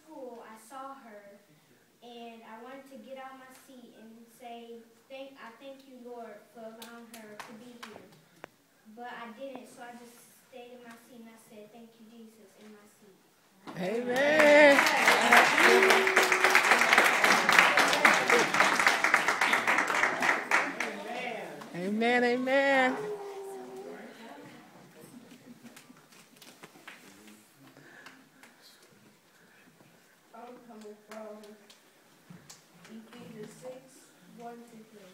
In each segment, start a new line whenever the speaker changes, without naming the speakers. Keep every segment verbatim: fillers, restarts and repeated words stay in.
school, I saw her, and I wanted to get out of my seat and say, "Thank, I thank you, Lord, for allowing her to be here." But I didn't, so I just stayed in my seat and I said, "Thank you, Jesus," in my seat.
Amen. Amen, amen.
I'm coming from Ephesians six, one to three.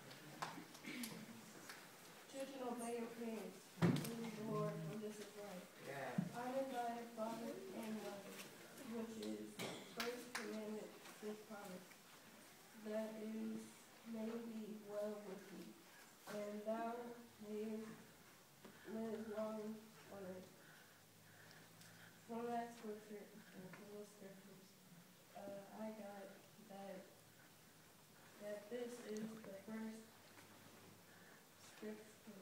Children, obey your parents, in the Lord, for this is right. Honor thy father and mother, which is the first commandment with promise, that is, may be well with thee, and thou mayest live long on earth. From that scripture, and from those scriptures, uh, I got that that this is the first scripture,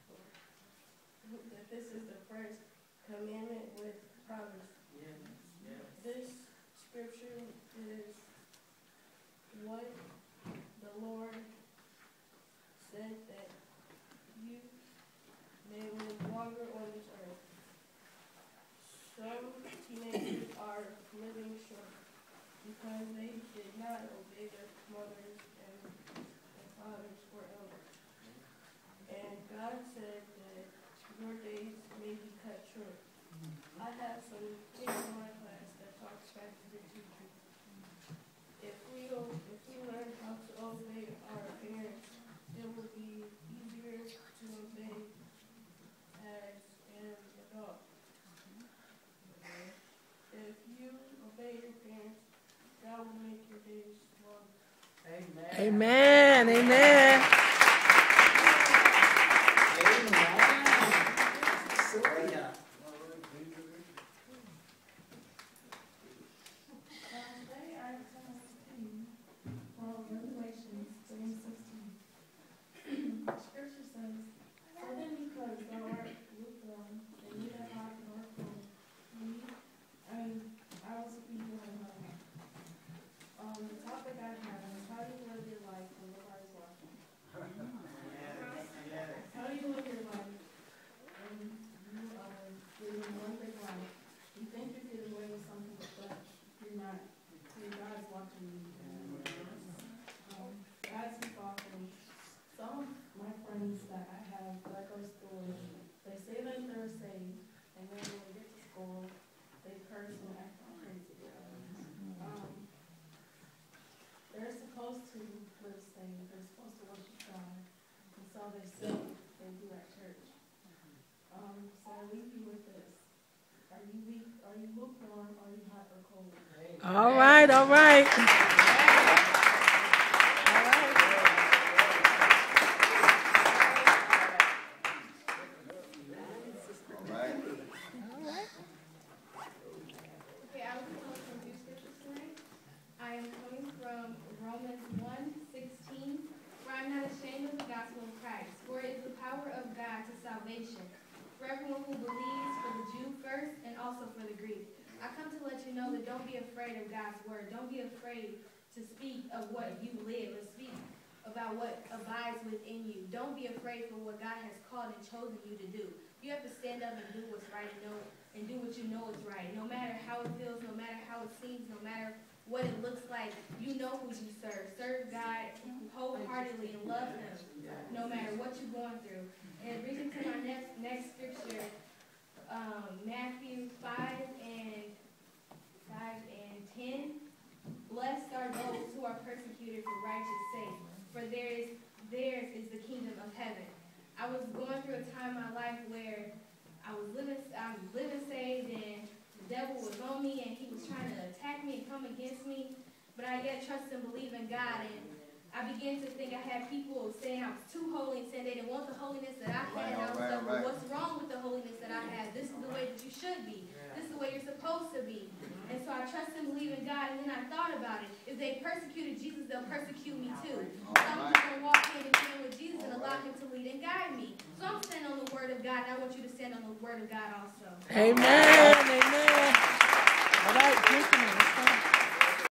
that this is the first commandment with promise.
Yes. Yes.
This scripture is what the Lord said, that you may live longer on this earth. Some teenagers are living short because they did not obey their mothers and their fathers or elders. And God said that your days may be cut short. I have some kids in my class that talks back to the teacher. If we don't, if we learn how to obey our parents, it will be easier to obey as an adult. If you obey your parents, God will make your days longer.
Amen, amen.
Sophia.
Today I come to you from Revelation three sixteen. Scripture says, "For then because thou art lukewarm, and neither hot nor cold, we, I mean, I will speak with my mouth." Um, the topic I have is how do you live your life when nobody's watching? How do you live your life when you are living one big life? You think you're getting away with something, but you're not. See, God's watching you. Um, God's involved. Some of my friends that I have that I go to school with, they say that they're saved, and then when they get to school, they curse and act all crazy. Um, they're supposed to live saved. They're supposed to worship God, and so they say they do at church. Um, so I leave you with this. Are you weak? Are you lukewarm? Are you hot or cold?
All right, all right.
Okay, I will be coming from two scriptures tonight. I am coming from Romans one sixteen, "For I am not ashamed of the gospel of Christ, for it is the power of God to salvation, for everyone who believes, for the Jew first, and also for the Greek." I come to let you know that don't be afraid of God's word. Don't be afraid to speak of what you live, or speak about what abides within you. Don't be afraid for what God has called and chosen you to do. You have to stand up and do what's right and know and do what you know is right. No matter how it feels, no matter how it seems, no matter what it looks like, you know who you serve. Serve God wholeheartedly and love Him, no matter what you're going through. And reading to my next next scripture, um, Matthew five and five and ten. "Blessed are those who are persecuted for righteous' sake, for there is theirs is the kingdom of heaven." I was going through a time in my life where I was living, I was living saved, and the devil was on me, and he was trying to attack me and come against me. But I yet trust and believe in God, and I began to think I had people saying I was too holy and saying they didn't want the holiness that I had. And I was like, well, what's wrong with the holiness that I had? This is the way that you should be. This is the way you're supposed to be. And so I trust and believe in God, and then I thought about it. If they persecuted Jesus, they'll persecute me too. So I'm just going to walk hand in hand with Jesus and allow Him to lead and guide me. So I'm standing on the Word of God, and I want you to stand on the Word of God also.
Amen. Amen.